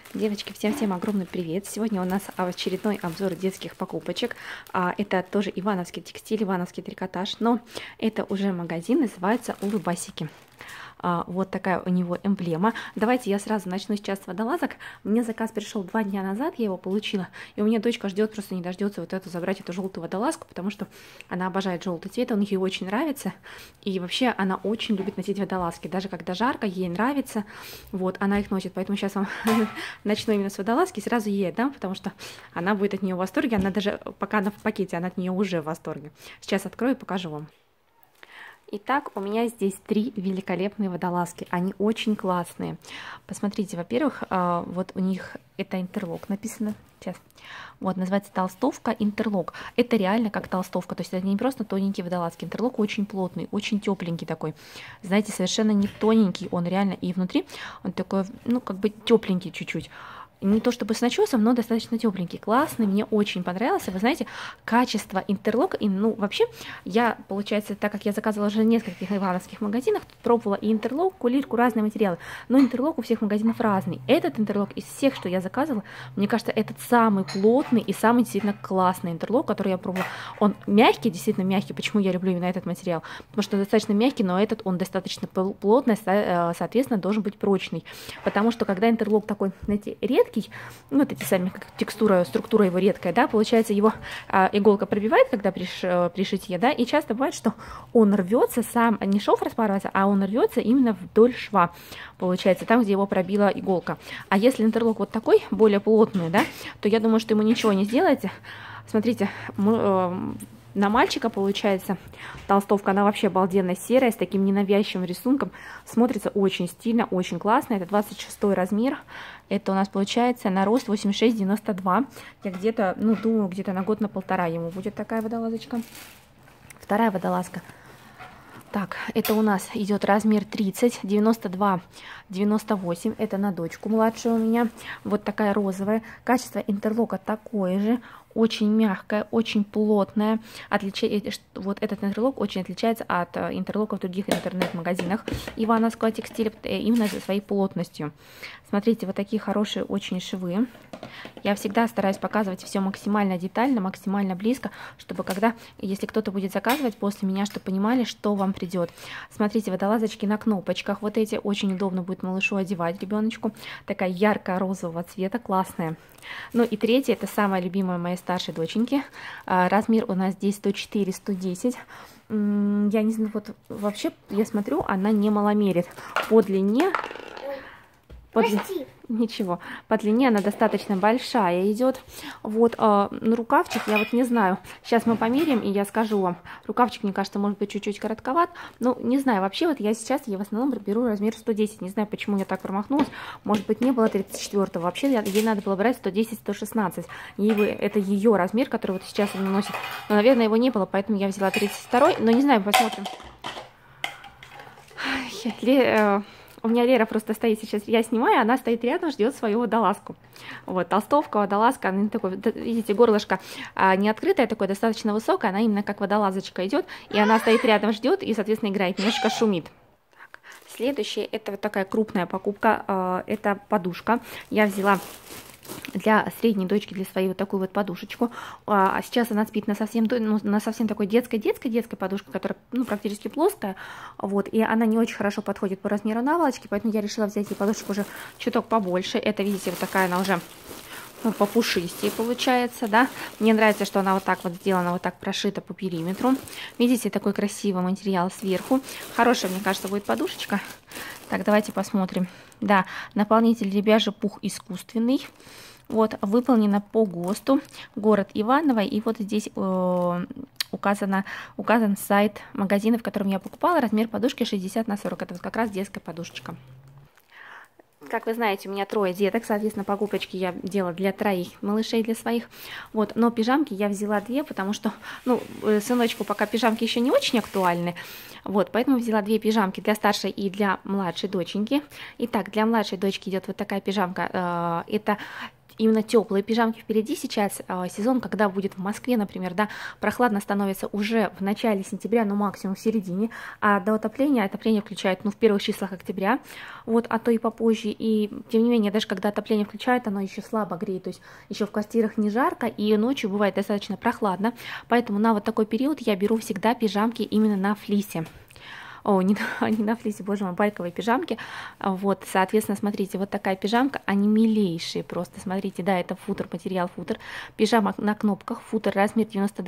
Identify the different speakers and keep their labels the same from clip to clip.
Speaker 1: Девочки, всем-всем огромный привет! Сегодня у нас очередной обзор детских покупочек. Это тоже ивановский текстиль, ивановский трикотаж, но это уже магазин, называется Улыбасики. Вот такая у него эмблема. Давайте я сразу начну сейчас с водолазок. Мне заказ пришел 2 дня назад, я его получила. И у меня дочка ждет, просто не дождется вот эту забрать, эту желтую водолазку, потому что она обожает желтый цвет, он ей очень нравится. И вообще она очень любит носить водолазки. Даже когда жарко, ей нравится. Вот, она их носит. Поэтому сейчас вам начну именно с водолазки, сразу ей отдам, потому что она будет от нее в восторге. Она даже, пока она в пакете, она от нее уже в восторге. Сейчас открою и покажу вам. Итак, у меня здесь 3 великолепные водолазки, они очень классные. Посмотрите, во-первых, вот у них это интерлок написано, сейчас, вот, называется толстовка интерлок. Это реально как толстовка, то есть это не просто тоненькие водолазки, интерлок очень плотный, очень тепленький такой, знаете, совершенно не тоненький, он реально и внутри, он такой, ну, как бы тепленький чуть-чуть. Не то чтобы с начесом, но достаточно тепленький, классный, мне очень понравился. Вы знаете, качество интерлока, и, ну, вообще, я, получается, так как я заказывала уже в нескольких ивановских магазинах, пробовала и интерлок, кулирку, разные материалы, но интерлок у всех магазинов разный. Этот интерлок из всех, что я заказывала, мне кажется, этот самый плотный и самый действительно классный интерлок, который я пробовала. Он мягкий, действительно мягкий. Почему я люблю именно этот материал? Потому что достаточно мягкий, но этот, он достаточно плотный, соответственно, должен быть прочный. Потому что, когда интерлок такой, знаете, редкий, ну, вот эти сами, как текстура, структура его редкая, да, получается, его иголка пробивает, когда при шитье, да, и часто бывает, что он рвется сам, не шов распарывается, а он рвется именно вдоль шва, получается, там, где его пробила иголка. А если интерлок вот такой, более плотный, да, то я думаю, что ему ничего не сделаете. Смотрите, на мальчика получается толстовка, она вообще обалденно серая, с таким ненавязчивым рисунком, смотрится очень стильно, очень классно. Это 26 размер, это у нас получается на рост 86-92, я где-то, ну, думаю, где-то на год, на полтора ему будет такая водолазочка. Вторая водолазка. Так, это у нас идет размер 30, 92, 98, это на дочку младшую у меня, вот такая розовая, качество интерлока такое же, очень мягкое, очень плотное, вот этот интерлок очень отличается от интерлока в других интернет-магазинах ивановского текстиля именно своей плотностью. Смотрите, вот такие хорошие очень швы. Я всегда стараюсь показывать все максимально детально, максимально близко, чтобы если кто-то будет заказывать после меня, чтобы понимали, что вам придет. Смотрите, водолазочки на кнопочках, вот эти очень удобно будет малышу одевать, ребеночку. Такая яркая розового цвета, классная. Ну и третья, это самая любимая моей старшей доченьки. Размер у нас здесь 104-110. Я не знаю, вот вообще я смотрю, она не маломерит. По длине... Ничего, по длине она достаточно большая идет. Вот, на рукавчик я вот не знаю. Сейчас мы померяем, и я скажу вам. Рукавчик, мне кажется, может быть чуть-чуть коротковат. Ну, не знаю, вообще вот я в основном беру размер 110. Не знаю, почему я так промахнулась. Может быть, не было 34-го. Вообще, ей надо было брать 110-116. Это ее размер, который вот сейчас она носит. Но, наверное, его не было, поэтому я взяла 32-й. Но не знаю, посмотрим. У меня Лера просто стоит сейчас, я снимаю, она стоит рядом, ждет свою водолазку. Вот, толстовка, водолазка, она такой, видите, горлышко не открытое, такое достаточно высокое, она именно как водолазочка идет, и она стоит рядом, ждет и, соответственно, играет, немножко шумит. Так, следующее, это вот такая крупная покупка, это подушка. Я взяла для средней дочки, для своей вот такую вот подушечку. А сейчас она спит на совсем такой детской подушке, которая, ну, практически плоская. Вот, и она не очень хорошо подходит по размеру наволочки, поэтому я решила взять ей подушечку уже чуток побольше. Это, видите, вот такая она уже, ну, попушистее получается, да. Мне нравится, что она вот так вот сделана, вот так прошита по периметру. Видите, такой красивый материал сверху. Хорошая, мне кажется, будет подушечка. Так, давайте посмотрим. Да, наполнитель ребяжий пух искусственный. Вот, выполнено по ГОСТу. Город Иваново. И вот здесь указан сайт магазина, в котором я покупала. Размер подушки 60×40. Это вот как раз детская подушечка. Как вы знаете, у меня 3 деток, соответственно, покупочки я делала для 3 малышей, для своих. Вот, но пижамки я взяла 2, потому что, ну, сыночку пока пижамки еще не очень актуальны. Вот, поэтому взяла 2 пижамки для старшей и для младшей доченьки. Итак, для младшей дочки идет вот такая пижамка. Это именно теплые пижамки впереди. Сейчас сезон, когда будет в Москве, например, да, прохладно становится уже в начале сентября, но максимум в середине, а до отопление включают, ну, в первых числах октября, вот, а то и попозже, и тем не менее, даже когда отопление включают, оно еще слабо греет, то есть еще в квартирах не жарко, и ночью бывает достаточно прохладно, поэтому на вот такой период я беру всегда пижамки именно на флисе. О, не на флисе, боже мой, байковые пижамки. Вот, соответственно, смотрите, вот такая пижамка, они милейшие просто, смотрите, да, это футер, материал футер. Пижама на кнопках, футер, размер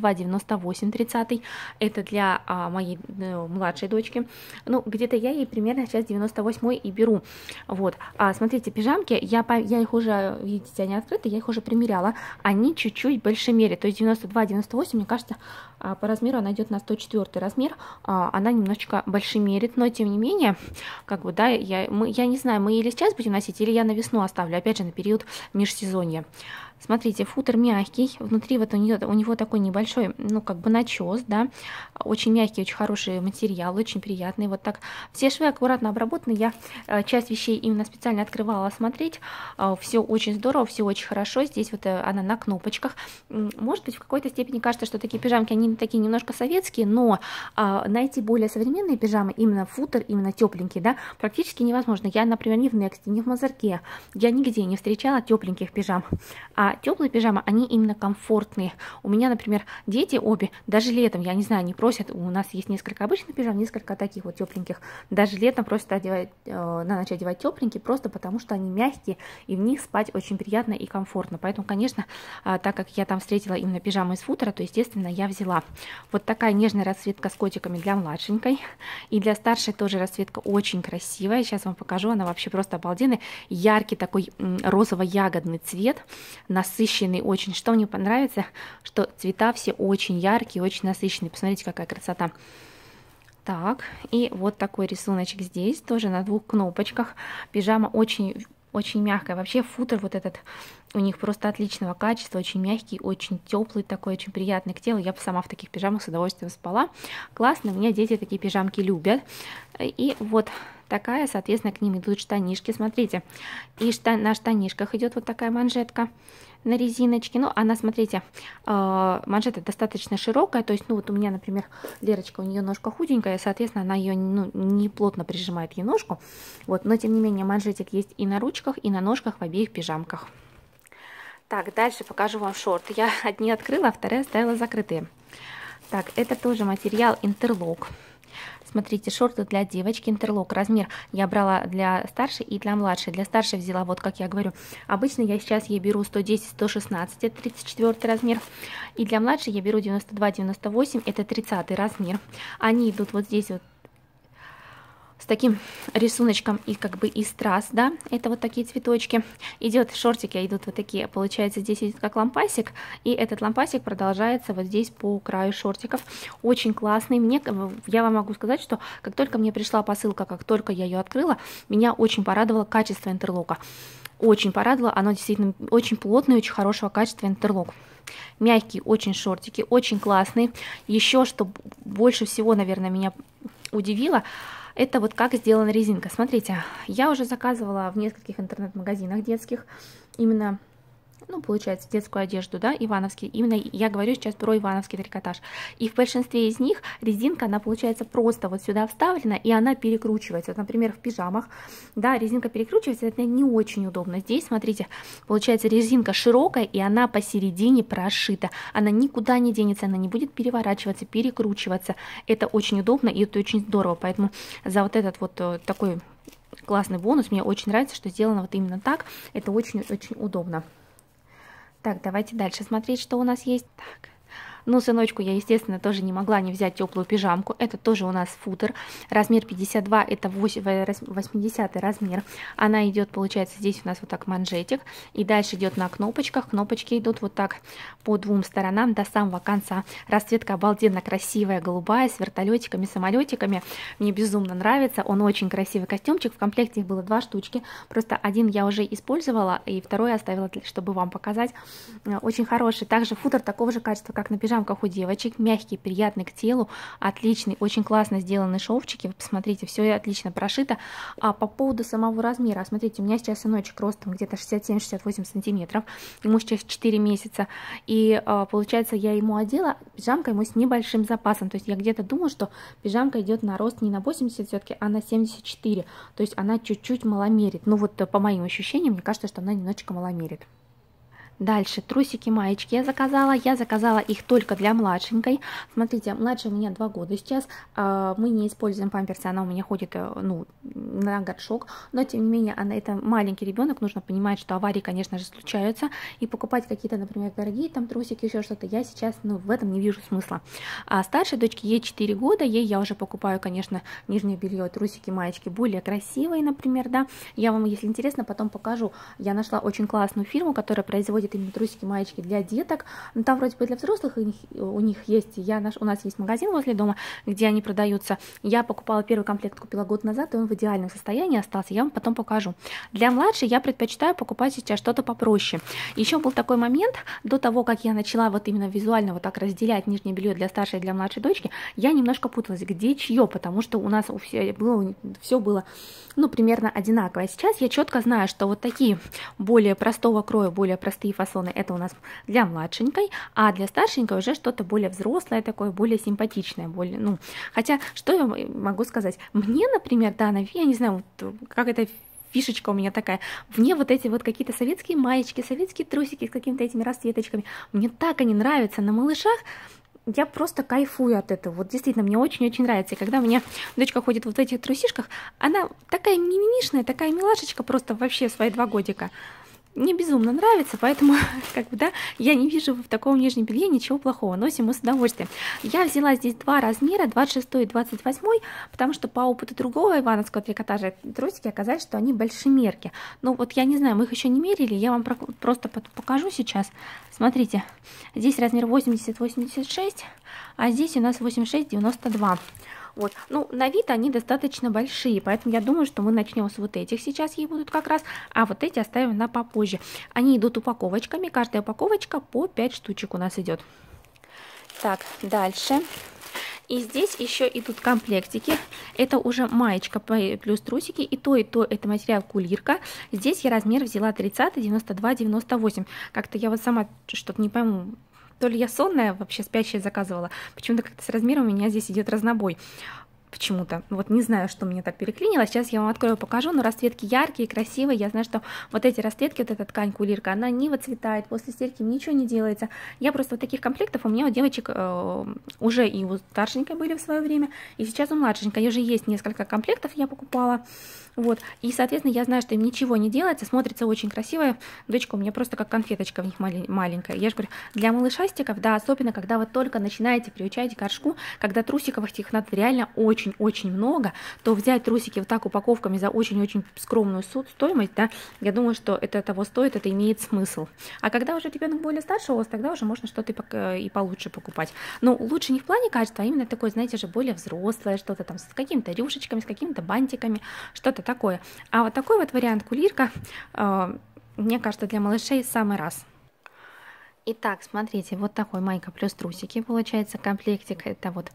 Speaker 1: 92-98, 30. Это для моей младшей дочки. Ну, где-то я ей примерно сейчас 98 и беру. Вот, смотрите, пижамки, я их уже, видите, они открыты, я их уже примеряла. Они чуть-чуть большемерие, то есть 92-98, мне кажется, по размеру она идет на 104 размер, она немножечко больше мерит, но тем не менее, как бы, да, я не знаю, мы или сейчас будем носить, или я на весну оставлю, опять же, на период межсезонья. Смотрите, футер мягкий, внутри вот у него такой небольшой, ну, как бы начес, да, очень мягкий, очень хороший материал, очень приятный, вот так. Все швы аккуратно обработаны, я часть вещей именно специально открывала смотреть, все очень здорово, все очень хорошо, здесь вот она на кнопочках. Может быть, в какой-то степени кажется, что такие пижамки, они такие немножко советские, но найти более современные пижамы, именно футер, именно тепленькие, да, практически невозможно. Я, например, ни в Next, ни в Мазарке, я нигде не встречала тепленьких пижам, а теплые пижамы, они именно комфортные. У меня, например, дети обе, даже летом, я не знаю, не просят, у нас есть несколько обычных пижам, несколько таких вот тепленьких, даже летом просят одевать, на ночь одевать тепленькие, просто потому что они мягкие, и в них спать очень приятно и комфортно. Поэтому, конечно, так как я там встретила именно пижаму из футера, то, естественно, я взяла. Вот такая нежная расцветка с котиками для младшенькой, и для старшей тоже расцветка очень красивая. Сейчас вам покажу, она вообще просто обалденная. Яркий такой розово-ягодный цвет, насыщенный очень. Что мне понравится, что цвета все очень яркие, очень насыщенные. Посмотрите, какая красота. Так, и вот такой рисуночек здесь, тоже на 2 кнопочках. Пижама очень мягкая. Вообще футер вот этот у них просто отличного качества, очень мягкий, очень теплый, такой очень приятный к телу. Я бы сама в таких пижамах с удовольствием спала. Классно, у меня дети такие пижамки любят. И вот такая, соответственно, к ним идут штанишки. Смотрите, и на штанишках идет вот такая манжетка на резиночке. Ну, она, смотрите, манжета достаточно широкая, то есть, ну, вот у меня, например, Лерочка, у нее ножка худенькая, соответственно, она ее, ну, не плотно прижимает ей ножку, вот, но, тем не менее, манжетик есть и на ручках, и на ножках в обеих пижамках. Так, дальше покажу вам шорты. Я одни открыла, а вторые оставила закрытые. Так, это тоже материал интерлок. Смотрите, шорты для девочки, интерлок, размер я брала для старшей и для младшей. Для старшей взяла, вот как я говорю, обычно я сейчас ей беру 110-116, это 34 размер. И для младшей я беру 92-98, это 30 размер. Они идут вот здесь вот с таким рисуночком и как бы из страз, да, это вот такие цветочки. Идет шортики, идут вот такие, получается, здесь идет как лампасик, и этот лампасик продолжается вот здесь по краю шортиков. Очень классный. Я вам могу сказать, что как только мне пришла посылка, как только я ее открыла, меня очень порадовало качество интерлока. Очень порадовало, оно действительно очень плотный, очень хорошего качества интерлок. Мягкие очень шортики, очень классные. Еще, что больше всего, наверное, меня удивило, это вот как сделана резинка. Смотрите, я уже заказывала в нескольких интернет-магазинах детских именно, ну, получается, детскую одежду, да, ивановский. Именно я говорю сейчас про ивановский трикотаж. И в большинстве из них резинка, она получается просто вот сюда вставлена, и она перекручивается. Вот, например, в пижамах, да, резинка перекручивается, это не очень удобно. Здесь, смотрите, получается, резинка широкая, и она посередине прошита. Она никуда не денется, она не будет переворачиваться, перекручиваться. Это очень удобно, и это очень здорово. Поэтому за вот этот вот такой классный бонус мне очень нравится, что сделано вот именно так. Это очень-очень удобно. Так, давайте дальше смотреть, что у нас есть. Так. Ну, сыночку я, естественно, тоже не могла не взять теплую пижамку. Это тоже у нас футер. Размер 52, это 80 размер. Она идет, получается, здесь у нас вот так манжетик. И дальше идет на кнопочках. Кнопочки идут вот так по 2 сторонам до самого конца. Расцветка обалденно красивая, голубая, с вертолетиками, самолетиками. Мне безумно нравится. Он очень красивый костюмчик. В комплекте их было 2 штучки. Просто один я уже использовала, и второй оставила, чтобы вам показать. Очень хороший. Также футер такого же качества, как на пижамке. пижамках у девочек, мягкий, приятный к телу, отличный, очень классно сделаны шовчики, вы посмотрите, все отлично прошито. А по поводу самого размера, смотрите, у меня сейчас сыночек ростом где-то 67-68 сантиметров, ему сейчас 4 месяца, и получается, я ему одела, пижамка ему с небольшим запасом, то есть я где-то думаю, что пижамка идет на рост не на 80 все-таки, а на 74, то есть она чуть-чуть маломерит, ну вот по моим ощущениям, мне кажется, что она немножечко маломерит. Дальше трусики, маечки я заказала их только для младшенькой. Смотрите, младшая у меня 2 года сейчас, мы не используем памперсы, она у меня ходит, ну, на горшок, но тем не менее, это маленький ребенок, нужно понимать, что аварии, конечно же, случаются, и покупать какие-то, например, дорогие там трусики, еще что-то, я сейчас, ну, в этом не вижу смысла. А старшей дочке, ей 4 года, ей я уже покупаю, конечно, нижнее белье, трусики, маечки более красивые, например, да, я вам, если интересно, потом покажу, я нашла очень классную фирму, которая производит именно трусики, маечки для деток. Ну, там вроде бы для взрослых у них есть. У нас есть магазин возле дома, где они продаются. Я покупала первый комплект, купила год назад, и он в идеальном состоянии остался. Я вам потом покажу. Для младшей я предпочитаю покупать сейчас что-то попроще. Еще был такой момент, до того, как я начала вот именно визуально вот так разделять нижнее белье для старшей и для младшей дочки, я немножко путалась, где чье, потому что у нас все было, ну, примерно одинаково. А сейчас я четко знаю, что вот такие более простого кроя, более простые фасоны, это у нас для младшенькой, а для старшенькой уже что-то более взрослое, такое более симпатичное, более, ну, хотя, что я могу сказать, мне, например, да, я не знаю, вот, как это фишечка у меня такая, мне вот эти вот какие-то советские маечки, советские трусики с какими-то этими расцветочками, мне так они нравятся на малышах, я просто кайфую от этого, вот действительно, мне очень-очень нравится, и когда у меня дочка ходит вот в этих трусишках, она такая мимимишная, такая милашечка, просто вообще свои 2 годика. Мне безумно нравится, поэтому, как бы, да, я не вижу в таком нижнем белье ничего плохого, носим мы с удовольствием. Я взяла здесь 2 размера, 26 и 28, потому что по опыту другого ивановского трикотажа трусики оказались, что они большемерки. Ну вот я не знаю, мы их еще не мерили, я вам просто покажу сейчас. Смотрите, здесь размер 80-86, а здесь у нас 86-92. Вот. Ну, на вид они достаточно большие, поэтому я думаю, что мы начнем с вот этих сейчас, ей будут как раз, а вот эти оставим на попозже. Они идут упаковочками, каждая упаковочка по 5 штучек у нас идет. Так, дальше. И здесь еще идут комплектики. Это уже маечка плюс трусики. И то это материал кулирка. Здесь я размер взяла 30, 92, 98. Как-то я вот сама что-то не пойму. То ли я сонная, вообще спящая заказывала. Почему-то как-то с размером у меня здесь идет разнобой. Почему-то. Вот не знаю, что мне так переклинило. Сейчас я вам открою, покажу. Но расцветки яркие, красивые. Я знаю, что вот эти расцветки, вот эта ткань кулирка, она не выцветает. После стирки ничего не делается. Я просто вот таких комплектов у меня у девочек уже и у старшенькой были в свое время. И сейчас у младшенькой уже есть несколько комплектов, я покупала. Вот. И, соответственно, я знаю, что им ничего не делается. Смотрится очень красиво. Дочка у меня просто как конфеточка в них маленькая. Я же говорю, для малышастиков, да, особенно, когда вы только начинаете приучать к горшку, когда трусиков этих надо реально очень-очень много, то взять трусики вот так упаковками за очень-очень скромную стоимость, да, я думаю, что это того стоит, это имеет смысл. А когда уже ребенок более старшего возраста, тогда уже можно что-то и получше покупать. Но лучше не в плане качества, а именно такое, знаете же, более взрослое, что-то там с какими-то рюшечками, с какими-то бантиками, что-то такое. А вот такой вот вариант кулирка, мне кажется, для малышей самый раз. Итак, смотрите, вот такой майка плюс трусики, получается комплектик, это вот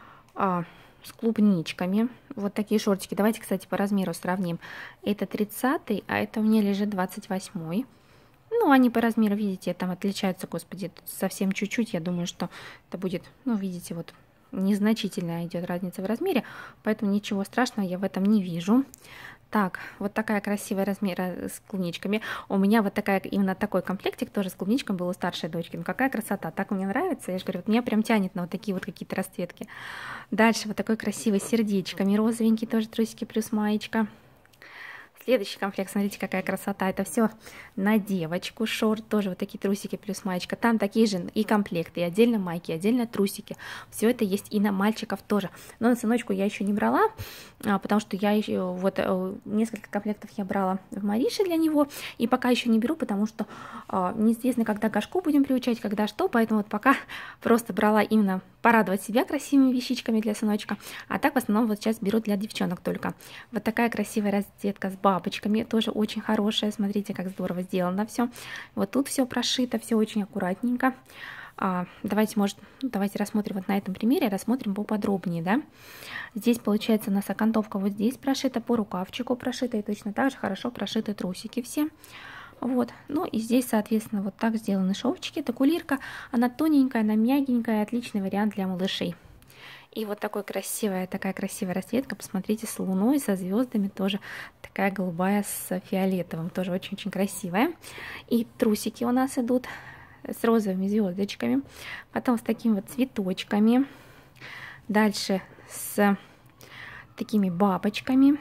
Speaker 1: с клубничками, вот такие шортики. Давайте, кстати, по размеру сравним. Это 30, а это у меня лежит 28. Ну, они по размеру, видите, там отличаются, господи, совсем чуть-чуть. Я думаю, что это будет, ну, видите, вот незначительная идет разница в размере, поэтому ничего страшного я в этом не вижу. Так, вот такая красивая размера с клубничками. У меня вот такая, именно такой комплектик тоже с клубничком был у старшей дочки. Ну какая красота, так мне нравится. Я же говорю, вот меня прям тянет на вот такие вот какие-то расцветки. Дальше вот такой красивый с сердечками, розовенький тоже трусики плюс маечка. Следующий комплект, смотрите, какая красота. Это все на девочку. Шорт, тоже вот такие трусики плюс маечка. Там такие же и комплекты, и отдельно майки, и отдельно трусики. Все это есть и на мальчиков тоже. Но на сыночку я еще не брала, потому что я еще, вот, несколько комплектов я брала в Марише для него. И пока еще не беру, потому что неизвестно, когда горшку будем приучать, когда что. Поэтому вот пока просто брала именно порадовать себя красивыми вещичками для сыночка. А так в основном вот сейчас беру для девчонок только. Вот такая красивая расцветка с бабочками, тоже очень хорошая. Смотрите, как здорово сделано все. Вот тут все прошито, все очень аккуратненько. Давайте рассмотрим вот на этом примере, рассмотрим поподробнее, да. Здесь получается у нас окантовка вот здесь прошита, по рукавчику прошита, и точно так же хорошо прошиты трусики все. Вот, ну и здесь, соответственно, вот так сделаны шовчики. Это кулирка, она тоненькая, она мягенькая, отличный вариант для малышей. И вот такая красивая расцветка, посмотрите, с луной, со звездами, тоже такая голубая с фиолетовым, тоже очень-очень красивая. И трусики у нас идут с розовыми звездочками, потом с такими вот цветочками, дальше с такими бабочками,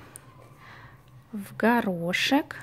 Speaker 1: в горошек,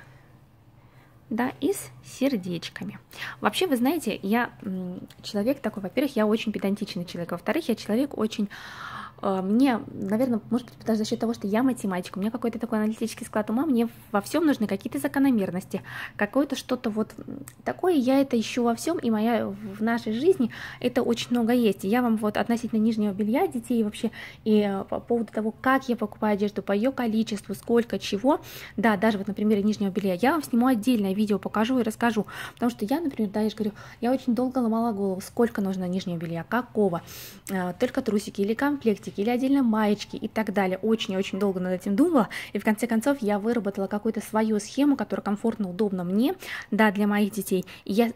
Speaker 1: да, и с сердечками. Вообще, вы знаете, я человек такой, во-первых, я очень педантичный человек, во-вторых, я человек очень... Мне, наверное, может быть, даже за счет того, что я математик, у меня какой-то такой аналитический склад ума, мне во всем нужны какие-то закономерности, какое-то что-то вот такое, я это ищу во всем, и в нашей жизни это очень много есть. И я вам вот относительно нижнего белья детей вообще, и по поводу того, как я покупаю одежду, по ее количеству, сколько, чего, да, даже вот на примере нижнего белья, я вам сниму отдельное видео, покажу и расскажу, потому что я, например, да, я же говорю, я очень долго ломала голову, сколько нужно нижнего белья, какого, только трусики или комплектики, или отдельно маечки и так далее. Очень-очень долго над этим думала, и в конце концов я выработала какую-то свою схему, которая комфортно, удобна мне, да, для моих детей. И я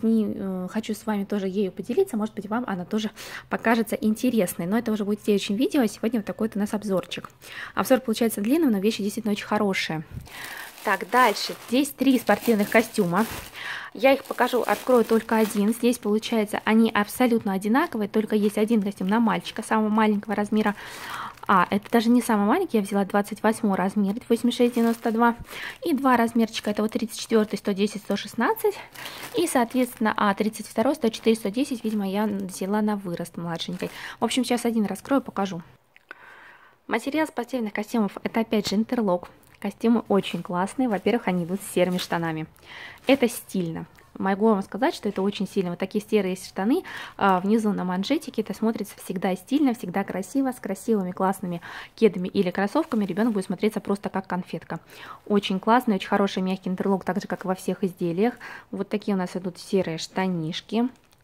Speaker 1: хочу с вами тоже ею поделиться, может быть, вам она тоже покажется интересной. Но это уже будет в следующем видео, а сегодня вот такой вот у нас обзорчик. Обзор получается длинным, но вещи действительно очень хорошие. Так, дальше. Здесь 3 спортивных костюма. Я их покажу, открою только один. Здесь, получается, они абсолютно одинаковые, только есть один костюм на мальчика, самого маленького размера. Это даже не самый маленький, я взяла 28 размер, 86-92. И 2 размерчика, это вот 34, 110, 116. И, соответственно, 32, 104, 110, видимо, я взяла на вырост младшенькой. В общем, сейчас один раскрою, покажу. Материал спортивных костюмов, это опять же интерлок. Костюмы очень классные. Во-первых, они идут с серыми штанами. Это стильно. Могу вам сказать, что это очень сильно. Вот такие серые штаны внизу на манжетике. Это смотрится всегда стильно, всегда красиво. С красивыми классными кедами или кроссовками ребенок будет смотреться просто как конфетка. Очень классный, очень хороший мягкий интерлок, так же, как и во всех изделиях. Вот такие у нас идут серые штанишки.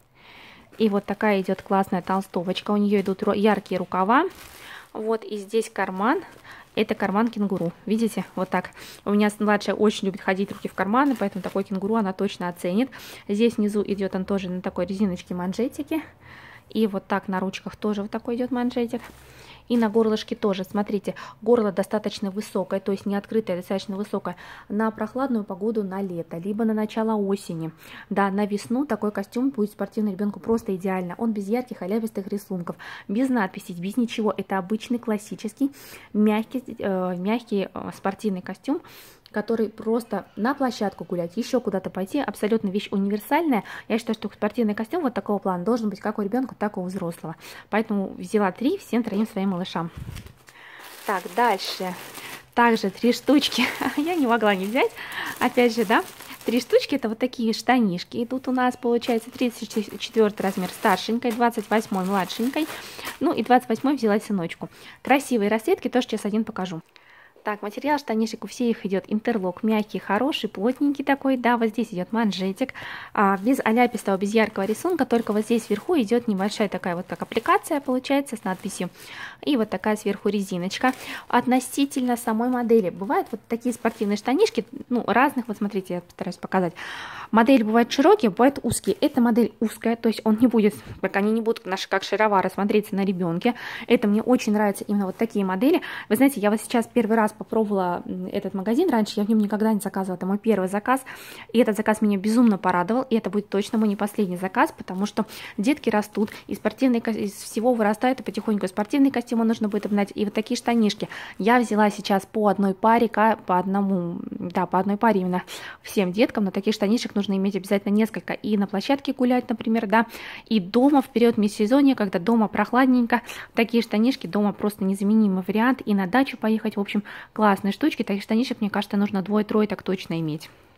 Speaker 1: И вот такая идет классная толстовочка. У нее идут яркие рукава. Вот и здесь карман. Это карман кенгуру. Видите, вот так. У меня младшая очень любит ходить руки в карманы, поэтому такой кенгуру она точно оценит. Здесь внизу идет он тоже на такой резиночке манжетики. И вот так на ручках тоже вот такой идет манжетик. И на горлышке тоже, смотрите, горло достаточно высокое, то есть не открытое, достаточно высокое, на прохладную погоду на лето, либо на начало осени. Да, на весну такой костюм будет спортивный ребенку просто идеально. Он без ярких халявистых рисунков, без надписей, без ничего. Это обычный классический мягкий спортивный костюм, который просто на площадку гулять, еще куда-то пойти, абсолютно вещь универсальная. Я считаю, что спортивный костюм вот такого плана должен быть как у ребенка, так и у взрослого. Поэтому взяла 3 всем 3 своим малышам. Так, дальше. Также 3 штучки. Я не могла не взять. Опять же, да, 3 штучки, это вот такие штанишки. И тут у нас получается 34 размер старшенькой, 28 младшенькой, ну и 28 взяла сыночку. Красивые расцветки, тоже сейчас один покажу. Так, материал штанишек у всех идет интерлок, мягкий, хороший, плотненький такой, да, вот здесь идет манжетик, без аляпистого, без яркого рисунка, только вот здесь вверху идет небольшая такая вот как аппликация, получается, с надписью, и вот такая сверху резиночка. Относительно самой модели, бывают вот такие спортивные штанишки, ну, разных, вот смотрите, я постараюсь показать. Модели бывают широкие, бывают узкие. Эта модель узкая, то есть он не будет, они не будут как шаровары смотреться на ребенке. Это мне очень нравятся именно вот такие модели. Вы знаете, я вот сейчас первый раз попробовала этот магазин, раньше я в нем никогда не заказывала, это мой первый заказ, и этот заказ меня безумно порадовал, и это будет точно мой не последний заказ, потому что детки растут, и из всего вырастает, и потихоньку спортивные костюмы нужно будет обновить, и вот такие штанишки. Я взяла сейчас по одной паре, по одной паре именно всем деткам, но таких штанишек нужно иметь обязательно несколько, и на площадке гулять, например, да, и дома в период межсезонья, когда дома прохладненько, такие штанишки дома просто незаменимый вариант, и на дачу поехать, в общем, классные штучки, таких штанишек, мне кажется, нужно 2-3 так точно иметь.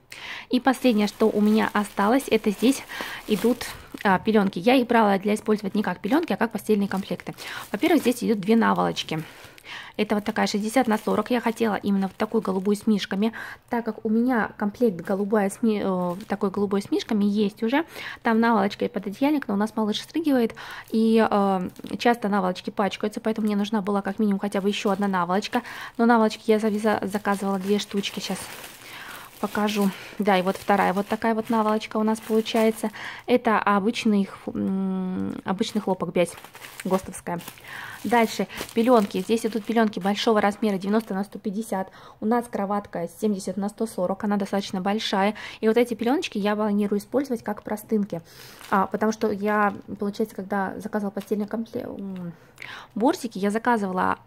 Speaker 1: И последнее, что у меня осталось, это здесь идут пеленки. Я их брала для использовать не как пеленки, а как постельные комплекты. Во-первых, здесь идут две наволочки. Это вот такая 60 на 40. Я хотела именно вот такую голубую с мишками, так как у меня комплект такой голубой с мишками есть уже. Там наволочка и пододеяльник, но у нас малыш стрыгивает, и часто наволочки пачкаются, поэтому мне нужна была как минимум хотя бы еще одна наволочка. Но наволочки я заказывала 2 штучки, сейчас покажу. Да, и вот вторая вот такая вот наволочка у нас получается. Это обычный хлопок бязь ГОСТовская. Дальше пеленки. Здесь идут пеленки большого размера 90 на 150. У нас кроватка 70 на 140. Она достаточно большая. И вот эти пеленочки я планирую использовать как простынки. Потому что я, получается, когда заказывала постельный комплект, бортики, я заказывала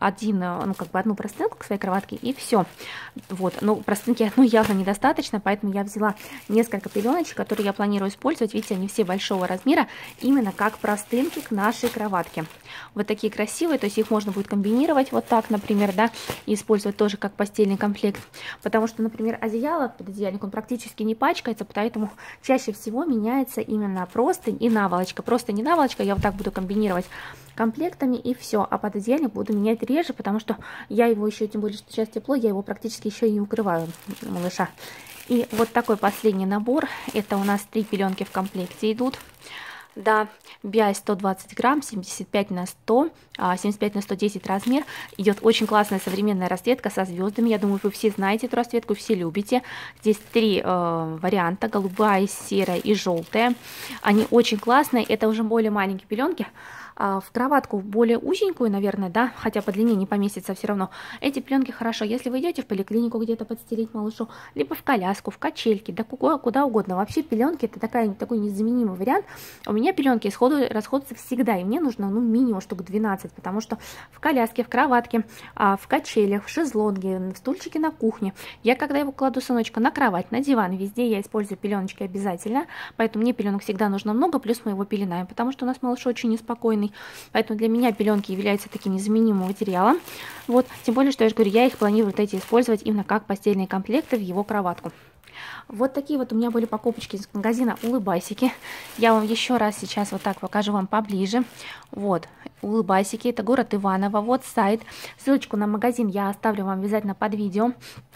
Speaker 1: одну простынку к своей кроватке, и все. Вот. Но простынки явно недостаточно, поэтому я взяла несколько пеленочек, которые я планирую использовать. Видите, они все большого размера, именно как простынки к нашей кроватке. Вот такие красивые, то есть их можно будет комбинировать вот так, например, да, и использовать тоже как постельный комплект. Потому что, например, одеяло, пододеяльник, он практически не пачкается, поэтому чаще всего меняется именно простынь и наволочка. Простынь и наволочка я вот так буду комбинировать комплектами, и все. А пододеяльник буду менять реже, потому что я его еще, тем более, что сейчас тепло, я его практически еще и не укрываю, малыша. И вот такой последний набор. Это у нас 3 пеленки в комплекте идут. Да, бязь 120 грамм, 75 на 100, 75 на 110 размер. Идет очень классная современная расцветка со звездами. Я думаю, вы все знаете эту расцветку, все любите. Здесь 3 варианта: голубая, серая и желтая. Они очень классные. Это уже более маленькие пеленки. В кроватку более узенькую, наверное, да, хотя по длине не поместится все равно. Эти пеленки хорошо, если вы идете в поликлинику где-то подстелить малышу, либо в коляску, в качельки, да куда угодно. Вообще пеленки это такой незаменимый вариант. У меня пеленки расходуются всегда, и мне нужно минимум штук 12, потому что в коляске, в кроватке, в качелях, в шезлонге, в стульчике на кухне, я когда его кладу сыночка на кровать, на диван, везде я использую пеленочки обязательно, поэтому мне пеленок всегда нужно много, плюс мы его пеленаем, потому что у нас малыш очень неспокойный. Поэтому для меня пеленки являются таким незаменимым материалом. Вот, тем более, что я же говорю, я их планирую использовать именно как постельные комплекты в его кроватку. Вот такие вот у меня были покупочки из магазина Улыбайсики. Я вам еще раз сейчас вот так покажу вам поближе. Вот, Улыбайсики, это город Иваново, вот сайт. Ссылочку на магазин я оставлю вам обязательно под видео.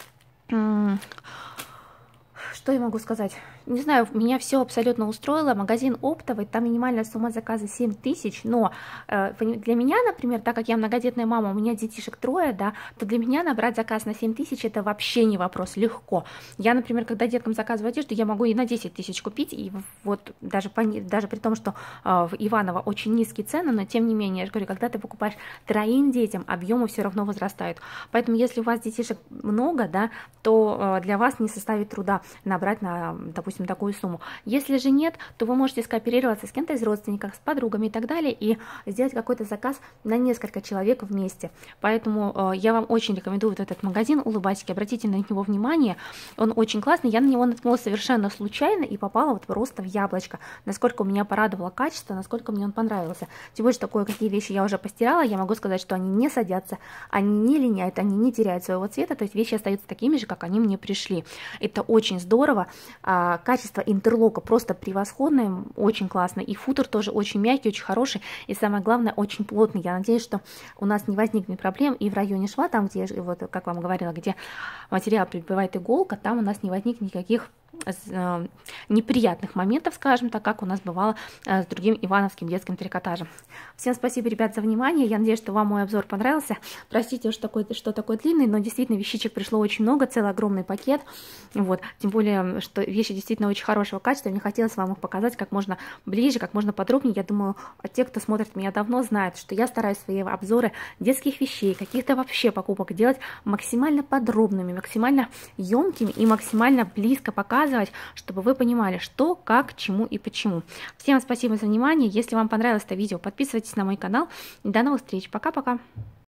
Speaker 1: Что я могу сказать? Не знаю, меня все абсолютно устроило. Магазин оптовый, там минимальная сумма заказа 7000, но для меня, например, так как я многодетная мама, у меня детишек 3, да, то для меня набрать заказ на 7000 это вообще не вопрос, легко. Я, например, когда деткам заказываю одежду, я могу и на 10 000 купить, и вот даже при том, что в Иваново очень низкие цены, но тем не менее, я же говорю, когда ты покупаешь 3 детям, объемы все равно возрастают. Поэтому если у вас детишек много, да, то для вас не составит труда набрать на, допустим, такую сумму. Если же нет, то вы можете скооперироваться с кем-то из родственников, с подругами и так далее, и сделать какой-то заказ на несколько человек вместе. Поэтому я вам очень рекомендую вот этот магазин Улыбайсики. Обратите на него внимание, он очень классный. Я на него наткнулась совершенно случайно и попала вот просто в яблочко. Насколько меня порадовало качество, насколько мне он понравился. Тем более, что какие вещи я уже постирала, я могу сказать, что они не садятся, они не линяют, они не теряют своего цвета, то есть вещи остаются такими же, как они мне пришли. Это очень здорово. Качество интерлока просто превосходное, очень классно. И футер тоже очень мягкий, очень хороший. И самое главное, очень плотный. Я надеюсь, что у нас не возникнет проблем и в районе шва, там, где, вот, как вам говорила, где материал прибивает иголка, там у нас не возникнет никаких неприятных моментов, скажем так, как у нас бывало с другим ивановским детским трикотажем. Всем спасибо, ребят, за внимание. Я надеюсь, что вам мой обзор понравился. Простите, что такой длинный, но действительно вещичек пришло очень много, целый огромный пакет. Вот. Тем более, что вещи действительно очень хорошего качества. Мне хотелось вам их показать как можно ближе, как можно подробнее. Я думаю, те, кто смотрит меня давно, знают, что я стараюсь свои обзоры детских вещей, каких-то вообще покупок делать максимально подробными, максимально емкими и максимально близко показывать, чтобы вы понимали, что, как, чему и почему. Всем спасибо за внимание. Если вам понравилось это видео, подписывайтесь на мой канал. До новых встреч. Пока-пока.